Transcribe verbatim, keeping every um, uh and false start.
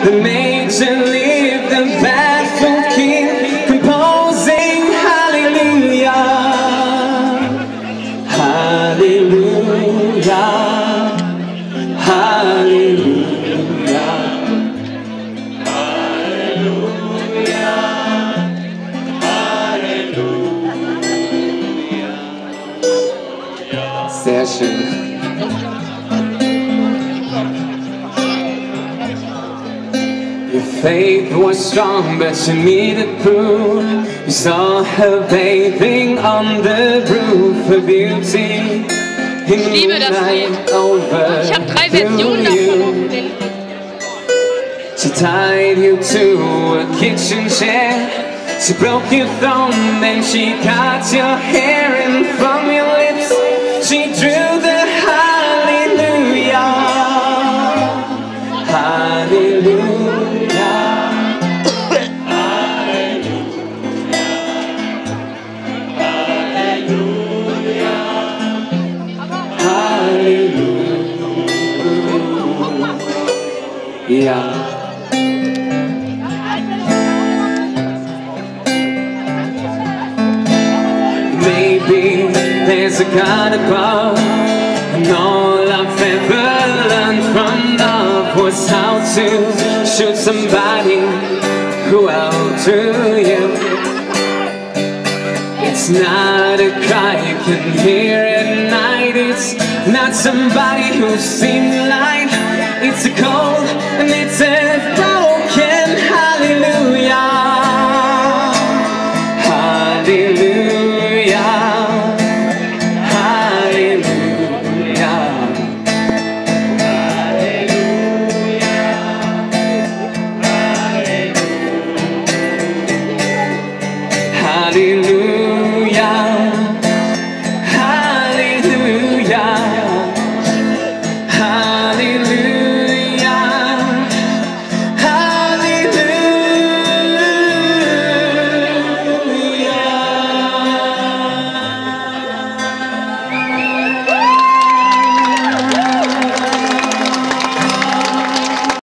that made you leave the baffled king, composing hallelujah, hallelujah, hallelujah, hallelujah, hallelujah. Sehr schön. Your faith was strong, but you needed proof. You saw her bathing on the roof, her beauty in the moonlight over Ich habe drei Versionen davon. She tied you to a kitchen chair. She broke your throne, then she cut your hair, and from your lips she drew the hallelujah, hallelujah, hallelujah, hallelujah. Yeah. Maybe there's a God above, and all I've ever learned from love was how to shoot somebody who outdrew you. It's not a cry you can hear at night. It's not somebody who's seen light. It's a cold